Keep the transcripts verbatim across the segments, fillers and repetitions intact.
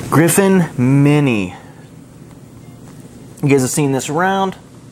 Griffin Mini. You guys have seen this around.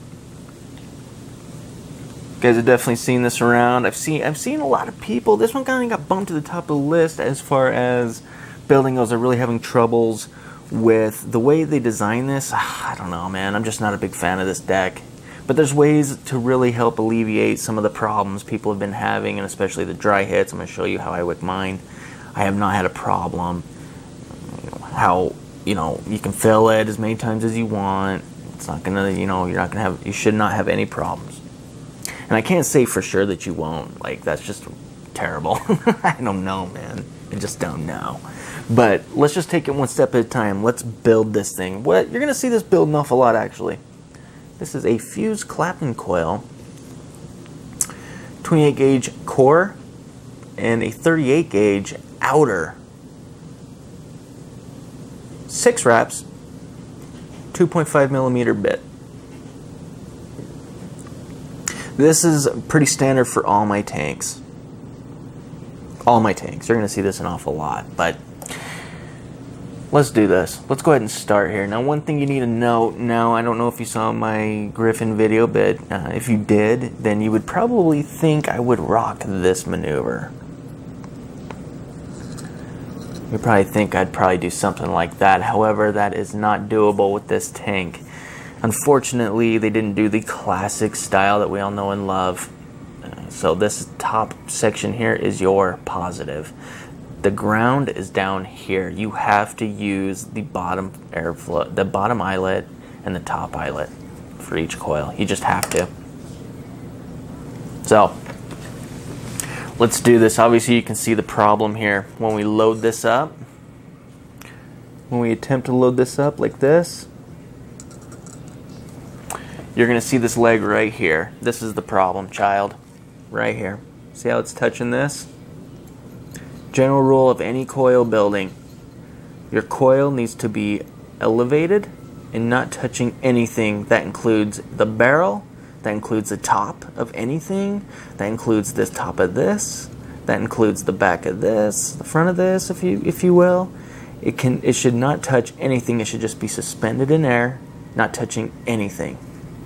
You guys have definitely seen this around. I've seen I've seen a lot of people. This one kind of got bumped to the top of the list as far as building those are really having troubles with the way they design this. I don't know, man. I'm just not a big fan of this deck. But there's ways to really help alleviate some of the problems people have been having, and especially the dry hits. I'm going to show you how I wick mine. I have not had a problem. How, you know, you can fill it as many times as you want. It's not going to, you know, you're not going to have, you should not have any problems. And I can't say for sure that you won't. Like, that's just terrible. I don't know, man. I just don't know. But let's just take it one step at a time. Let's build this thing. What you're going to see this build an awful lot, actually. This is a fused clapping coil, twenty-eight gauge core, and a thirty-eight gauge outer. Six wraps, two point five millimeter bit. This is pretty standard for all my tanks. All my tanks. You're going to see this an awful lot, but let's do this. Let's go ahead and start here. Now, one thing you need to note, now I don't know if you saw my Griffin video, but uh, if you did, then you would probably think I would rock this maneuver. You probably think I'd probably do something like that. However, that is not doable with this tank. Unfortunately, they didn't do the classic style that we all know and love. Uh, so this top section here is your positive. The ground is down here. You have to use the bottom airflow, the bottom eyelet and the top eyelet for each coil. You just have to. So let's do this. Obviously, you can see the problem here. When we load this up, when we attempt to load this up like this, you're going to see this leg right here. This is the problem, child. Right here. See how it's touching this? General rule of any coil building. Your coil needs to be elevated and not touching anything. That includes the barrel. That includes the top of anything. That includes the top of this. That includes the back of this, the front of this, if you if you will. It can it should not touch anything. It should just be suspended in air, not touching anything.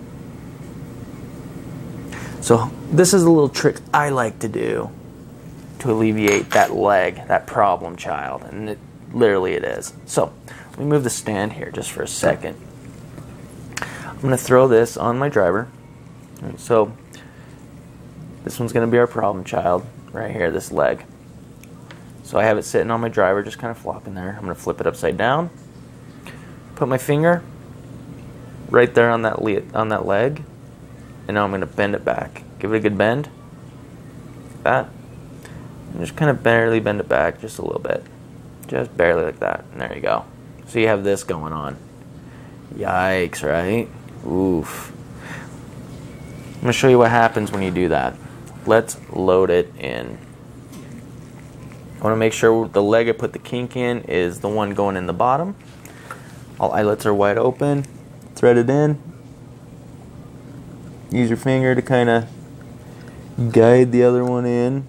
So this is a little trick I like to do to alleviate that leg, that problem, child, and it literally it is. So let me move the stand here just for a second. I'm going to throw this on my driver. So this one's going to be our problem child right here, this leg. So I have it sitting on my driver, just kind of flopping there. I'm going to flip it upside down, put my finger right there on that le on that leg, and now I'm going to bend it back. Give it a good bend. Like that. And just kind of barely bend it back just a little bit. Just barely like that. And there you go. So you have this going on. Yikes, right? Oof. I'm going to show you what happens when you do that. Let's load it in. I want to make sure the leg I put the kink in is the one going in the bottom. All eyelets are wide open. Thread it in. Use your finger to kind of guide the other one in.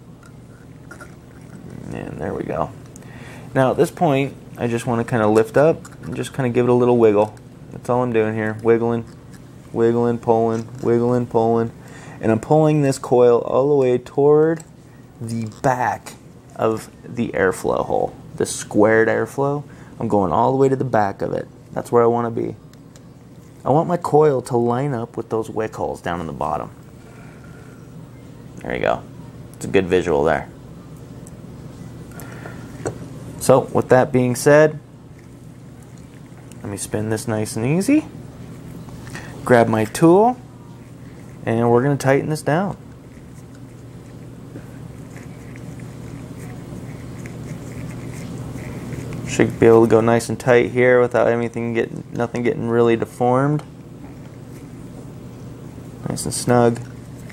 And there we go. Now at this point, I just want to kind of lift up and just kind of give it a little wiggle. That's all I'm doing here. Wiggling, wiggling, pulling, wiggling, pulling. And I'm pulling this coil all the way toward the back of the airflow hole. The squared airflow. I'm going all the way to the back of it. That's where I want to be. I want my coil to line up with those wick holes down in the bottom. There you go. It's a good visual there. So, with that being said, let me spin this nice and easy. Grab my tool, and we're going to tighten this down. Should be able to go nice and tight here without anything getting, nothing getting really deformed. Nice and snug.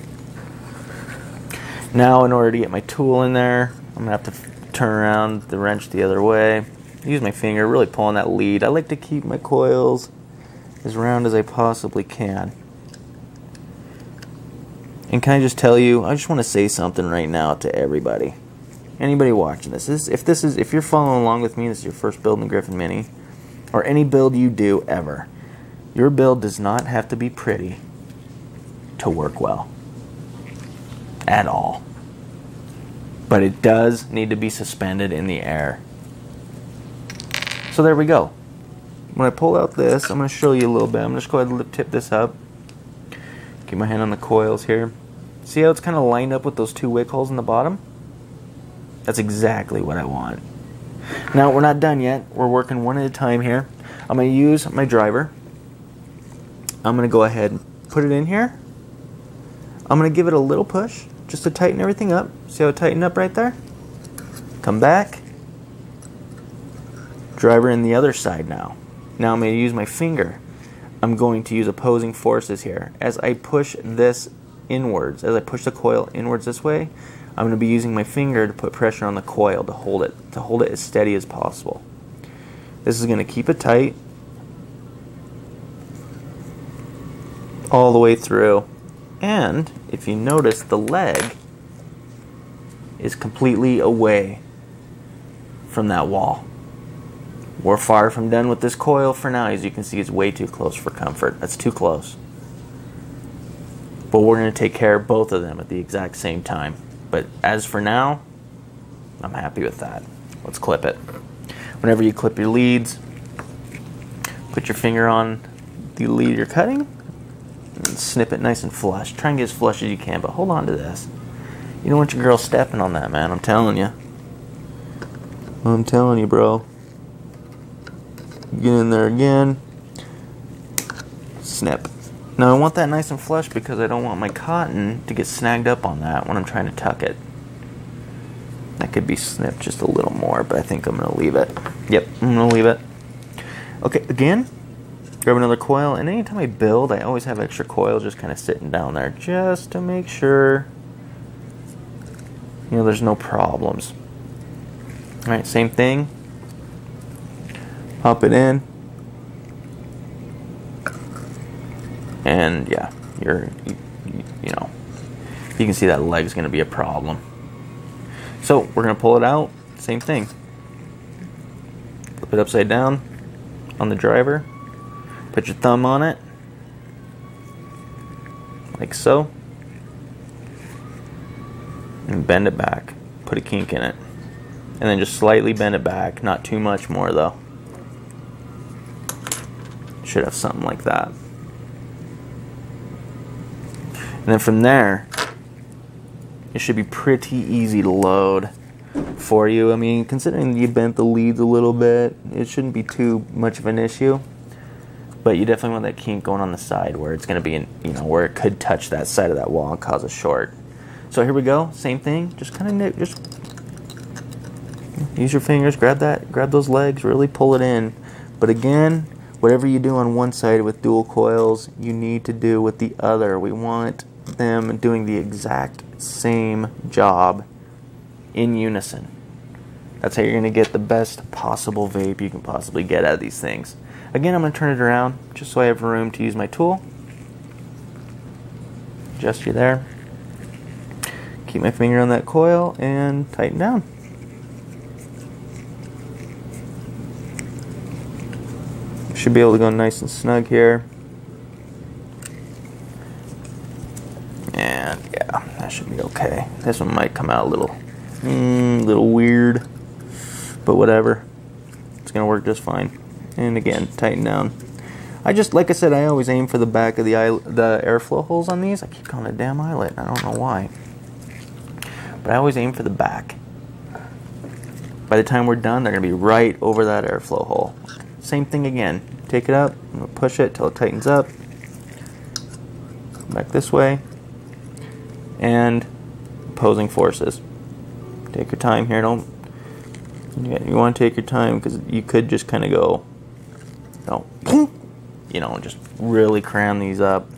Now, in order to get my tool in there, I'm going to have to turn around the wrench the other way. Use my finger, really pulling that lead. I like to keep my coils as round as I possibly can. And can I just tell you, I just want to say something right now to everybody. Anybody watching this, this if this is if you're following along with me, this is your first build in the Griffin Mini, or any build you do ever, your build does not have to be pretty to work well at all. But it does need to be suspended in the air. So there we go. When I pull out this, I'm going to show you a little bit. I'm going to just go ahead and tip this up. Keep my hand on the coils here. See how it's kind of lined up with those two wick holes in the bottom? That's exactly what I want. Now, we're not done yet. We're working one at a time here. I'm going to use my driver. I'm going to go ahead and put it in here. I'm going to give it a little push just to tighten everything up. See how it tightened up right there? Come back. Driver in the other side now. Now I'm going to use my finger. I'm going to use opposing forces here. As I push this inwards, as I push the coil inwards this way, I'm going to be using my finger to put pressure on the coil to hold it, to hold it as steady as possible. This is going to keep it tight all the way through. And if you notice, the leg is completely away from that wall. We're far from done with this coil for now. As you can see, it's way too close for comfort. That's too close. But we're going to take care of both of them at the exact same time. But as for now, I'm happy with that. Let's clip it. Whenever you clip your leads, put your finger on the lead you're cutting and snip it nice and flush. Try and get as flush as you can, but hold on to this. You don't want your girl stepping on that, man. I'm telling you. I'm telling you, bro. Get in there again. Snip. Now I want that nice and flush because I don't want my cotton to get snagged up on that when I'm trying to tuck it. That could be snipped just a little more, but I think I'm going to leave it. Yep, I'm going to leave it. Okay, again, grab another coil, and anytime I build, I always have extra coil just kind of sitting down there just to make sure, you know, there's no problems. Alright, same thing. Pop it in. And yeah, you're, you, you know, you can see that leg's going to be a problem. So we're going to pull it out. Same thing. Flip it upside down on the driver. Put your thumb on it, like so, and bend it back. Put a kink in it, and then just slightly bend it back. Not too much more though. Should have something like that. And then from there, it should be pretty easy to load for you. I mean, considering you bent the leads a little bit, it shouldn't be too much of an issue. But you definitely want that kink going on the side where it's going to be, in, you know, where it could touch that side of that wall and cause a short. So here we go. Same thing. Just kind of nip. Just use your fingers. Grab that. Grab those legs. Really pull it in. But again, whatever you do on one side with dual coils, you need to do with the other. We want them doing the exact same job in unison. That's how you're going to get the best possible vape you can possibly get out of these things. Again, I'm going to turn it around just so I have room to use my tool. Adjust you there. Keep my finger on that coil and tighten down. Should be able to go nice and snug here. And yeah, that should be okay. This one might come out a little, mm, little weird, but whatever. It's gonna work just fine. And again, tighten down. I just, like I said, I always aim for the back of the eye, the airflow holes on these. I keep calling it a damn eyelet. I don't know why, but I always aim for the back. By the time we're done, they're gonna be right over that airflow hole. Same thing again. Take it up, I'm gonna push it till it tightens up. Back this way. And opposing forces. Take your time here. Don't. You want to take your time because you could just kind of go, no, you know, just really cram these up.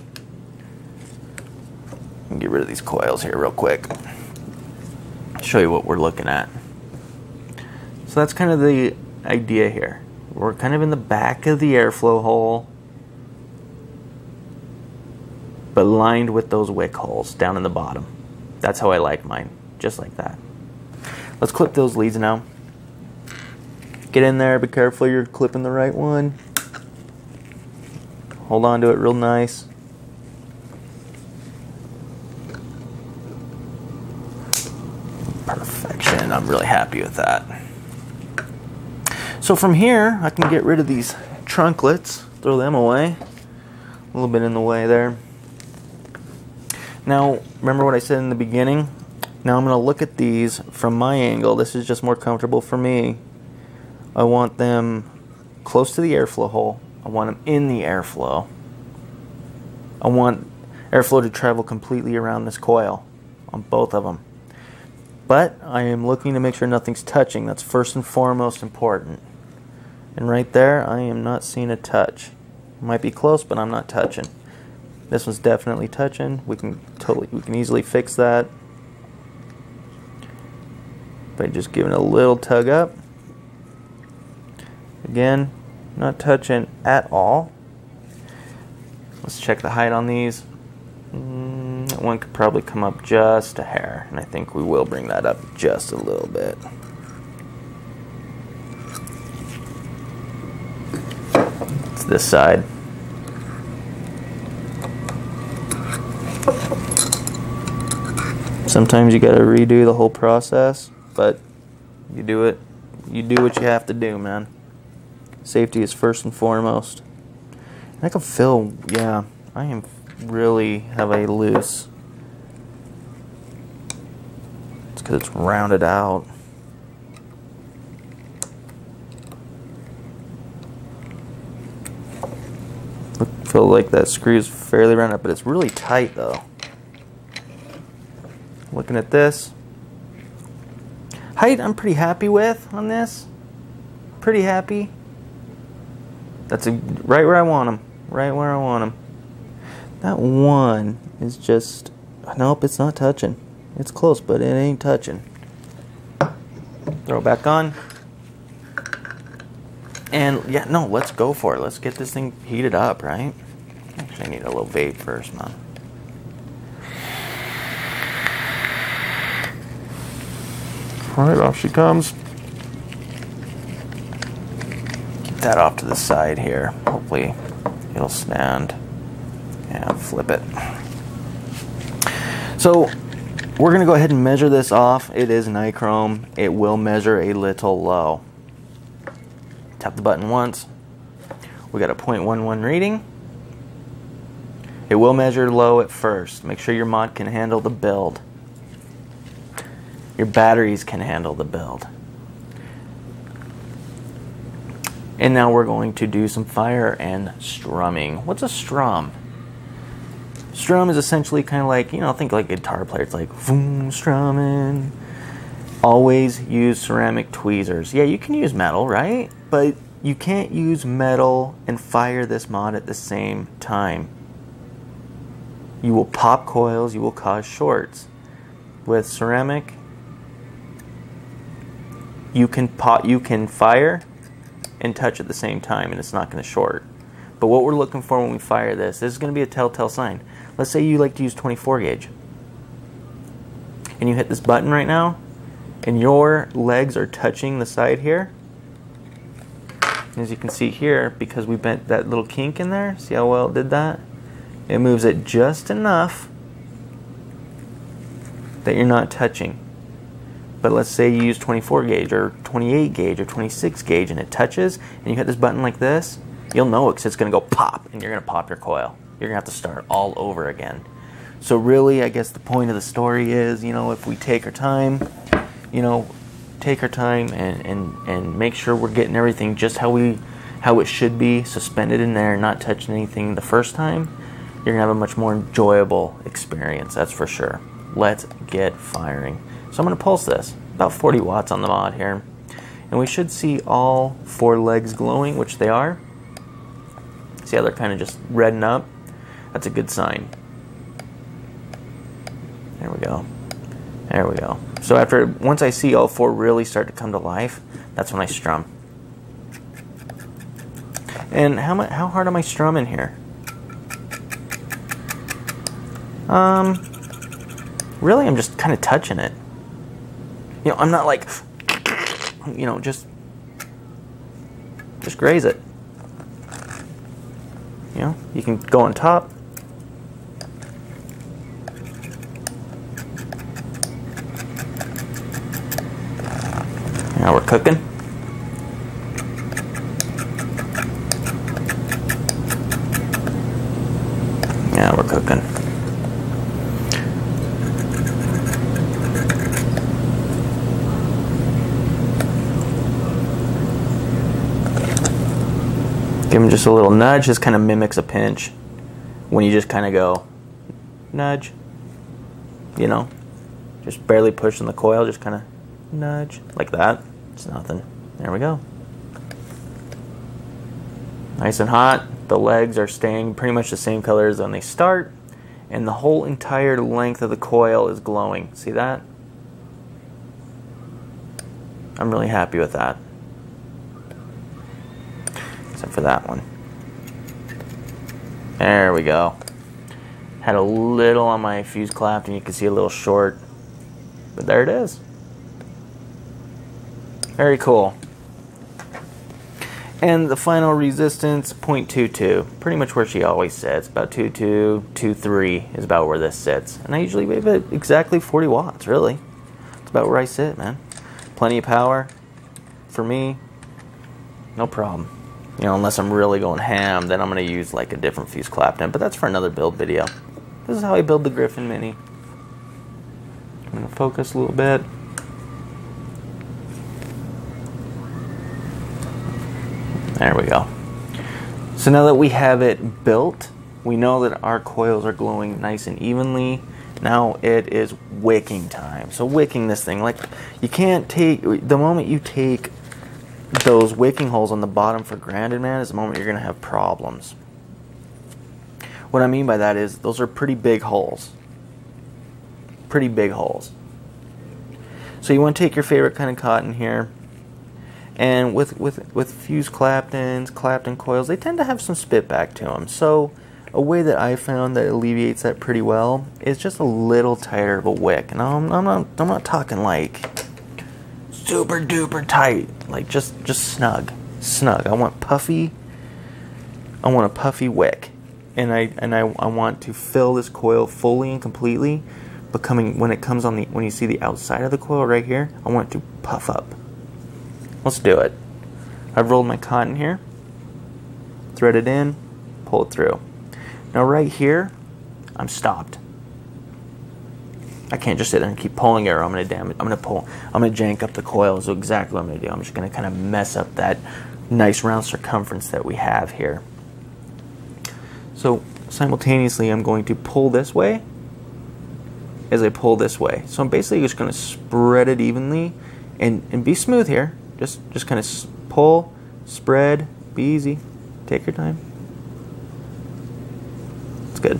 And get rid of these coils here real quick. Show you what we're looking at. So that's kind of the idea here. We're kind of in the back of the airflow hole, but lined with those wick holes down in the bottom. That's how I like mine, just like that. Let's clip those leads now. Get in there, be careful you're clipping the right one. Hold on to it real nice. Perfection, I'm really happy with that. So from here, I can get rid of these trunklets, throw them away. A little bit in the way there. Now, remember what I said in the beginning? Now I'm going to look at these from my angle. This is just more comfortable for me. I want them close to the airflow hole. I want them in the airflow. I want airflow to travel completely around this coil on both of them. But I am looking to make sure nothing's touching. That's first and foremost important. And right there, I am not seeing a touch. It might be close, but I'm not touching. This one's definitely touching. We can totally, we can easily fix that by just giving it a little tug up. Again, not touching at all. Let's check the height on these. Mm, that one could probably come up just a hair, and I think we will bring that up just a little bit. It's this side. Sometimes you gotta redo the whole process, but you do it, you do what you have to do, man. Safety is first and foremost. And I can feel, yeah, I am really have a loose. It's because it's rounded out. I feel like that screw is fairly rounded up, but it's really tight though. Looking at this. Height I'm pretty happy with on this. Pretty happy. That's a, right where I want them. Right where I want them. That one is just, nope, it's not touching. It's close, but it ain't touching. Throw it back on. And yeah, no, let's go for it. Let's get this thing heated up, right? Actually, I need a little vape first, man. Alright, off she comes. Keep that off to the side here. Hopefully it'll stand. Yeah, flip it. So we're going to go ahead and measure this off. It is nichrome. It will measure a little low. Tap the button once. We got a zero point one one reading. It will measure low at first. Make sure your mod can handle the build. Your batteries can handle the build. And now we're going to do some fire and strumming. What's a strum? Strum is essentially kind of like, you know, think like a guitar player. It's like, boom, strumming. Always use ceramic tweezers. Yeah, you can use metal, right? But you can't use metal and fire this mod at the same time. You will pop coils, you will cause shorts. With ceramic, you can pop, you can fire and touch at the same time, and it's not going to short. But what we're looking for when we fire this, this is going to be a telltale sign. Let's say you like to use twenty-four gauge, and you hit this button right now, and your legs are touching the side here. As you can see here, because we bent that little kink in there, see how well it did that? It moves it just enough that you're not touching. But let's say you use twenty-four gauge or twenty-eight gauge or twenty-six gauge and it touches, and you hit this button like this, you'll know it because it's going to go pop, and you're going to pop your coil. You're going to have to start all over again. So really, I guess the point of the story is, you know, if we take our time, you know, take our time and, and, and make sure we're getting everything just how we how it should be, suspended in there, not touching anything the first time, you're going to have a much more enjoyable experience, that's for sure. Let's get firing. So I'm going to pulse this, about forty watts on the mod here. And we should see all four legs glowing, which they are. See how they're kind of just redden up? That's a good sign. There we go. There we go. So after, once I see all four really start to come to life, that's when I strum. And how much, how hard am I strumming here? Um, really, I'm just kind of touching it. You know, I'm not like, you know, just, just graze it. You know, you can go on top. Now we're cooking. Now we're cooking. Give him just a little nudge. This kind of mimics a pinch. When you just kind of go, nudge. You know, just barely pushing the coil, just kind of nudge, like that. It's nothing. There we go. Nice and hot. The legs are staying pretty much the same color as when they start, and the whole entire length of the coil is glowing. See that? I'm really happy with that. Except for that one. There we go. Had a little on my fuse clap, and you can see a little short, but there it is. Very cool. And the final resistance, zero point two two. Pretty much where she always sits. About two two, two three is about where this sits. And I usually leave it exactly forty watts, really. It's about where I sit, man. Plenty of power. For me, no problem. You know, unless I'm really going ham, then I'm going to use like a different fuse clapton. But that's for another build video. This is how I build the Griffin Mini. I'm going to focus a little bit. There we go. So now that we have it built, we know that our coils are glowing nice and evenly. Now it is wicking time. So wicking this thing, like you can't take, the moment you take those wicking holes on the bottom for granted, man, is the moment you're going to have problems. What I mean by that is those are pretty big holes. Pretty big holes. So you want to take your favorite kind of cotton here. And with, with, with fuse claptons, clapton coils, they tend to have some spit back to them. So a way that I found that alleviates that pretty well is just a little tighter of a wick. And I'm, I'm, not, I'm not talking like super duper tight. Like just, just snug. Snug. I want puffy. I want a puffy wick. And I and I, I want to fill this coil fully and completely. But coming, when it comes on the, when you see the outside of the coil right here, I want it to puff up. Let's do it. I've rolled my cotton here, thread it in, pull it through. Now right here, I'm stopped. I can't just sit there and keep pulling it, or I'm gonna damage. I'm gonna pull. I'm gonna jank up the coil. So exactly what I'm gonna do. I'm just gonna kind of mess up that nice round circumference that we have here. So simultaneously, I'm going to pull this way as I pull this way. So I'm basically just gonna spread it evenly and and be smooth here. Just, just kind of pull, spread, be easy. Take your time. That's good.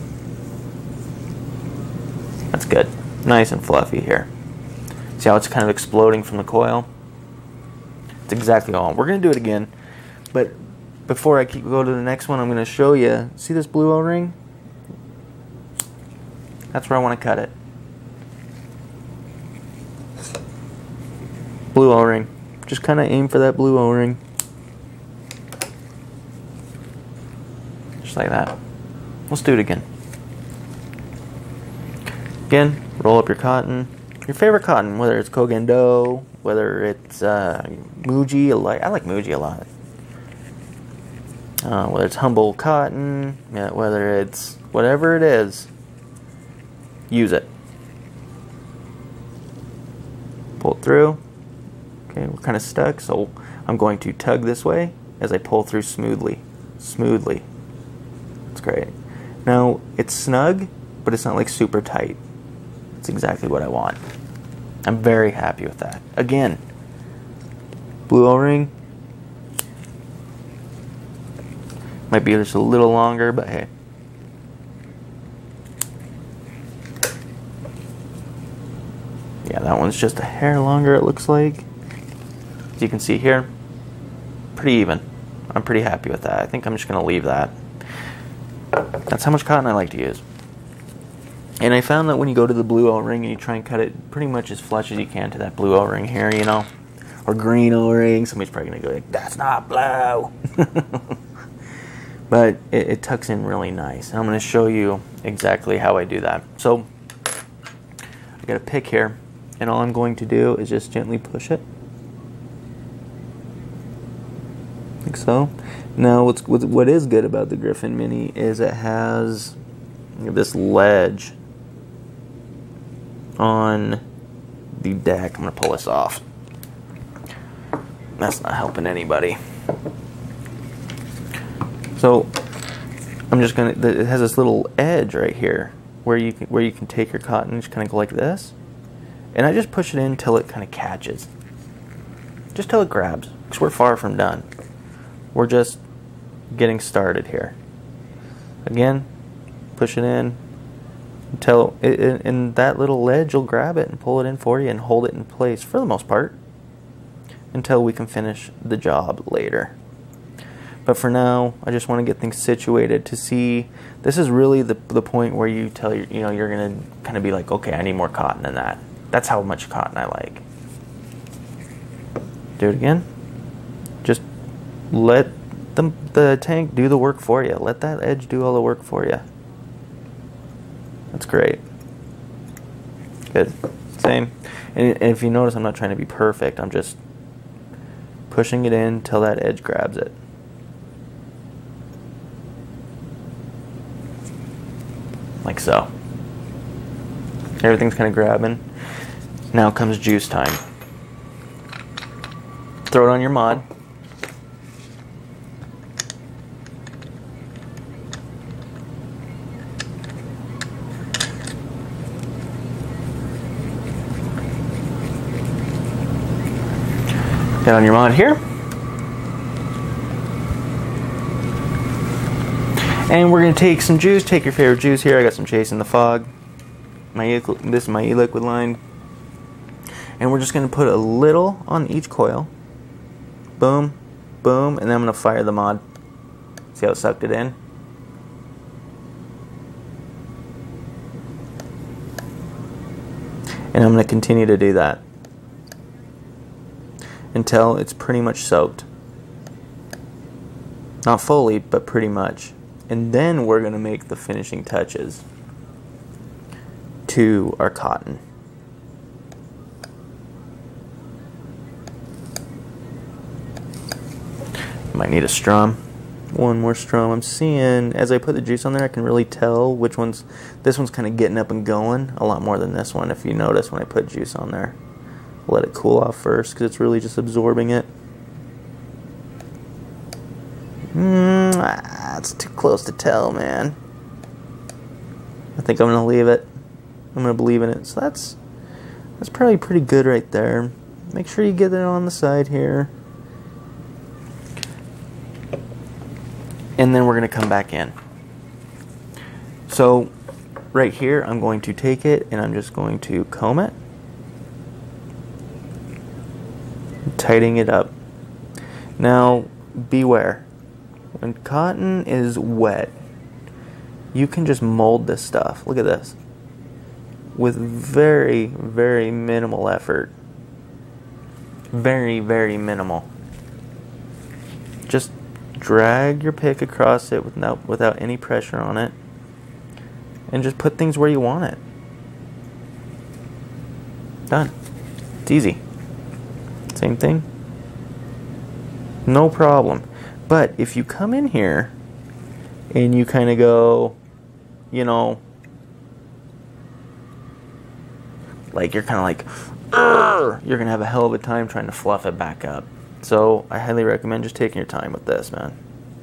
That's good. Nice and fluffy here. See how it's kind of exploding from the coil? It's exactly all. We're going to do it again, but before I keep go to the next one, I'm going to show you. See this blue O-ring? That's where I want to cut it. Blue O-ring. Just kind of aim for that blue O-ring. Just like that. Let's do it again. Again, roll up your cotton. Your favorite cotton, whether it's Kogendo, whether it's uh, Muji. I like, I like Muji a lot. Uh, whether it's Humble Cotton, yeah, whether it's whatever it is, use it. Pull it through. Okay, we're kind of stuck, so I'm going to tug this way as I pull through smoothly. Smoothly. That's great. Now, it's snug, but it's not like super tight. It's exactly what I want. I'm very happy with that. Again, blue O-ring. Might be just a little longer, but hey. Yeah, that one's just a hair longer, it looks like. As you can see here, pretty even. I'm pretty happy with that. I think I'm just going to leave that. That's how much cotton I like to use. And I found that when you go to the blue O-ring and you try and cut it pretty much as flush as you can to that blue O-ring here, you know, or green O-ring, somebody's probably going to go like, that's not blue. But it, it tucks in really nice. And I'm going to show you exactly how I do that. So I got a pick here, and all I'm going to do is just gently push it. Like so. Now what's, what is good about the Griffin Mini is it has this ledge on the deck. I'm going to pull this off. That's not helping anybody. So I'm just gonna. It has this little edge right here where you can, where you can take your cotton and just kind of go like this, and I just push it in until it kind of catches, just till it grabs. Because we're far from done. We're just getting started here. Again, push it in until it, it, and that little ledge will grab it and pull it in for you and hold it in place for the most part until we can finish the job later. But for now, I just want to get things situated to see. This is really the the point where you tell your, you know, you're gonna kind of be like, okay, I need more cotton than that. That's how much cotton I like. Do it again. Just let the the tank do the work for you. Let that edge do all the work for you. That's great. Good. Same. And, and if you notice, I'm not trying to be perfect. I'm just pushing it in till that edge grabs it. Like so. Everything's kind of grabbing. Now comes juice time. Throw it on your mod. Get on your mod here. And we're going to take some juice. Take your favorite juice here. I got some Chasing the Fog. My This is my e-liquid line. And we're just going to put a little on each coil. Boom, boom, and then I'm going to fire the mod. See how it sucked it in? And I'm going to continue to do that until it's pretty much soaked. Not fully, but pretty much. And then we're going to make the finishing touches to our cotton. Might need a strum. One more strum. I'm seeing, as I put the juice on there, I can really tell which one's, this one's kind of getting up and going a lot more than this one, if you notice when I put juice on there. Let it cool off first because it's really just absorbing it. Mm, ah, it's too close to tell, man. I think I'm gonna leave it. I'm gonna believe in it. So that's that's probably pretty good right there. Make sure you get it on the side here. And then we're gonna come back in. So right here, I'm going to take it and I'm just going to comb it, tightening it up. Now, beware. When cotton is wet, you can just mold this stuff. Look at this. With very, very minimal effort. Very, very minimal. Just drag your pick across it without, without any pressure on it. And just put things where you want it. Done. It's easy. Same thing. No problem. But if you come in here and you kind of go, you know, like you're kind of like, Urgh! You're going to have a hell of a time trying to fluff it back up. So I highly recommend just taking your time with this, man.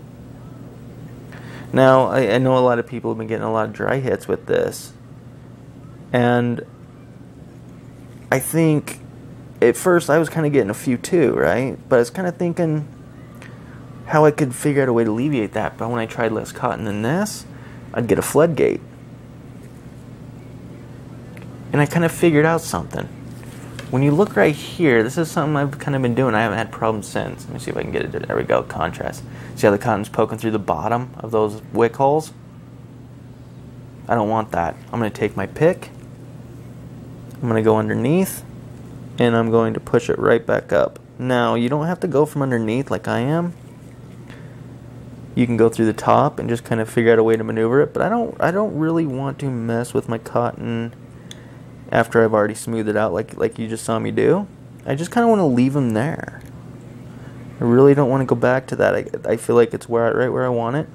Now, I, I know a lot of people have been getting a lot of dry hits with this. And I think at first I was kind of getting a few too, right? But I was kind of thinking how I could figure out a way to alleviate that. But when I tried less cotton than this, I'd get a floodgate. And I kind of figured out something. When you look right here, this is something I've kind of been doing. I haven't had problems since. Let me see if I can get it. There we go, contrast. See how the cotton's poking through the bottom of those wick holes? I don't want that. I'm going to take my pick, I'm going to go underneath, and I'm going to push it right back up. Now, you don't have to go from underneath like I am. You can go through the top and just kind of figure out a way to maneuver it, but I don't I don't really want to mess with my cotton after I've already smoothed it out like like you just saw me do. I just kind of want to leave them there. I really don't want to go back to that. I, I feel like it's where I, right where I want it.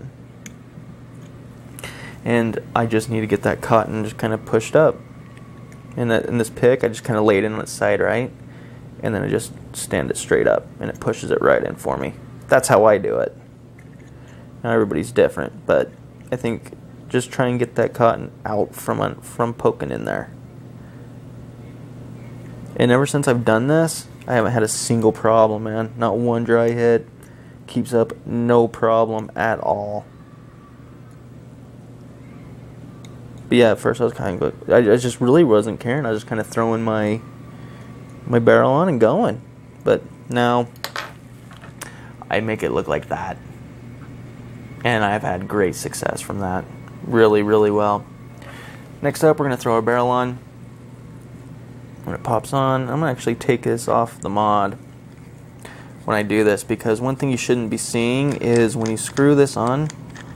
And I just need to get that cotton just kind of pushed up. And that in this pick, I just kind of lay it in on its side, right? And then I just stand it straight up, and it pushes it right in for me. That's how I do it. Now everybody's different, but I think just try and get that cotton out from from poking in there. And ever since I've done this, I haven't had a single problem, man. Not one dry hit. Keeps up no problem at all. But yeah, at first I was kind of, I, I just really wasn't caring. I was just kind of throwing my my barrel on and going. But now I make it look like that. And I've had great success from that. Really, really well. Next up, we're going to throw our barrel on. When it pops on, I'm going to actually take this off the mod when I do this, because one thing you shouldn't be seeing is when you screw this on,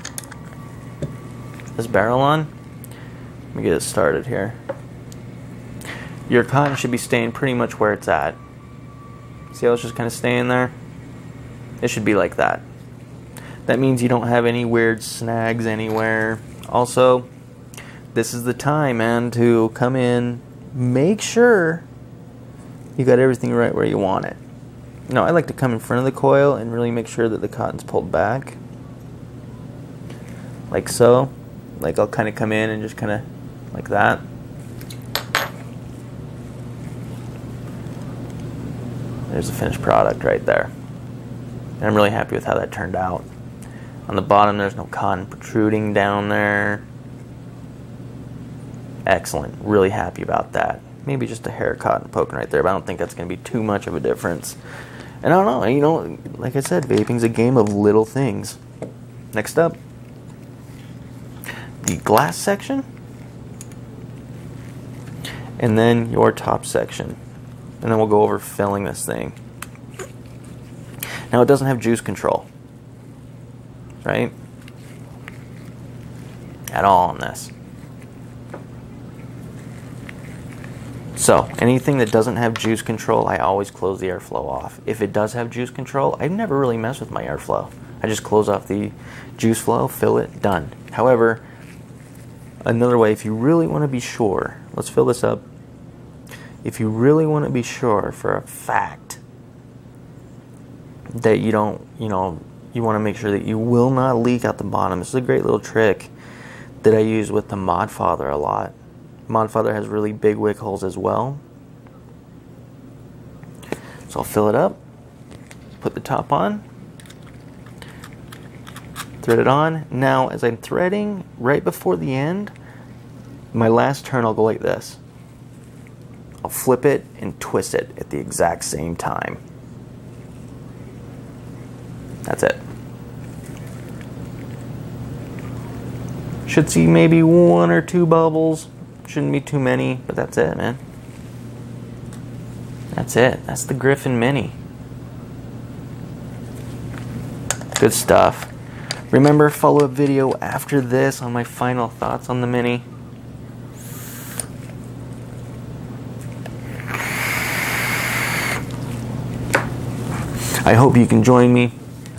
this barrel on, let me get it started here. Your cotton should be staying pretty much where it's at. See how it's just kind of staying there? It should be like that. That means you don't have any weird snags anywhere. Also, this is the time, man, to come in, make sure you got everything right where you want it. You know, I like to come in front of the coil and really make sure that the cotton's pulled back. Like so. Like I'll kind of come in and just kind of like that. There's the finished product right there. And I'm really happy with how that turned out. On the bottom, there's no cotton protruding down there. Excellent. Really happy about that. Maybe just a hair of cotton poking right there, but I don't think that's going to be too much of a difference. And I don't know, you know, like I said, vaping's a game of little things. Next up, the glass section, and then your top section. And then we'll go over filling this thing. Now, it doesn't have juice control, right? At all on this. So, anything that doesn't have juice control, I always close the airflow off. If it does have juice control, I never really mess with my airflow. I just close off the juice flow, fill it, done. However, another way, if you really want to be sure, let's fill this up. If you really want to be sure for a fact that you don't, you know, you want to make sure that you will not leak out the bottom. This is a great little trick that I use with the Modfather a lot. Modfather has really big wick holes as well. So I'll fill it up, put the top on, thread it on. Now, as I'm threading right before the end, my last turn I'll go like this. I'll flip it and twist it at the exact same time. That's it. Should see maybe one or two bubbles. Shouldn't be too many, but that's it, man. That's it. That's the Griffin Mini. Good stuff. Remember, follow-up video after this on my final thoughts on the Mini. I hope you can join me.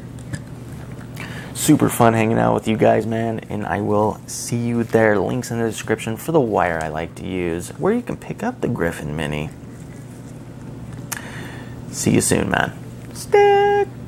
Super fun hanging out with you guys, man, and I will see you there. Links in the description for the wire I like to use, where you can pick up the Griffin Mini. See you soon, man. Stick!